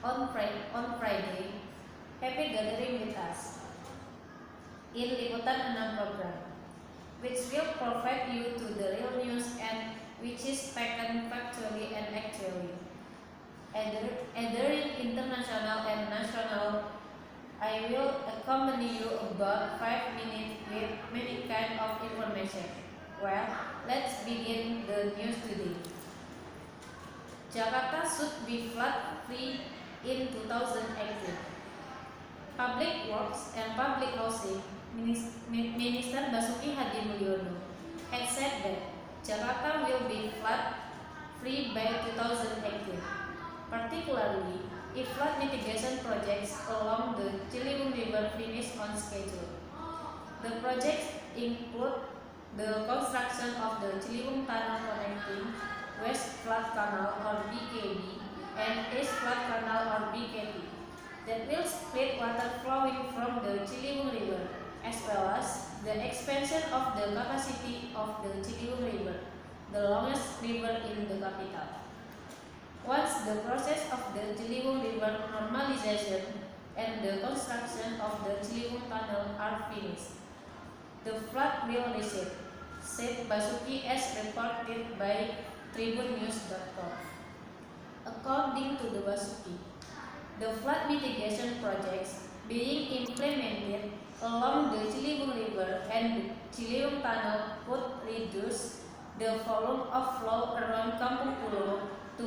on Friday. Happy gathering with us in Liputan 6 program, which will provide you to the real news and which is taken factually and actually. Either in international and national, I will accompany you about 5 minutes with many kind of information. Well, let's begin the news today. Jakarta should be flood-free in 2018. Public Works and Public Housing Minister Basuki Hadimuljono had said that Jakarta will be flood-free by 2018, particularly if flood mitigation projects along the Ciliwung River finish on schedule. The projects include the construction of the Ciliwung Tunnel connecting West Flood Canal or BKB and East Flood Canal or BKT that will split water flowing from the Ciliwung River, as well as the expansion of the capacity of the Ciliwung River, the longest river in the capital. Once the process of the Ciliwung River normalization and the construction of the Ciliwung Tunnel are finished, the flood will recede, said Basuki as reported by TribunNews.com. According to the Basuki, the flood mitigation projects being implemented along the Ciliwung River and the Ciliwung Tunnel would reduce the volume of flow around Kampung Pulo to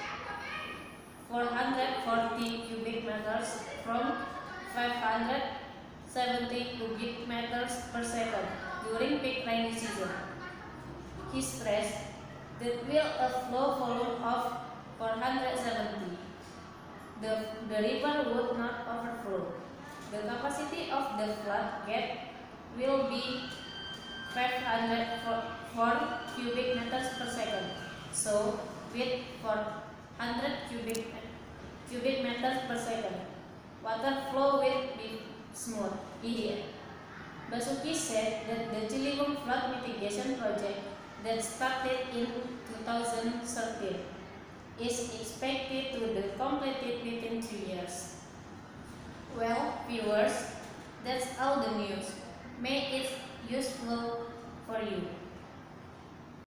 440 cubic meters from 570 cubic meters per second during peak rainy season. He stressed that will a flow volume of 470, the river would not overflow. The capacity of the flood gate will be 504 cubic meters per second. So, with 400 cubic meters per second, water flow will be smooth. Basuki said that the Ciliwung flood mitigation project that started in 2013 is expected to be completed within 2 years. Well, viewers, that's all the news. May it useful for you.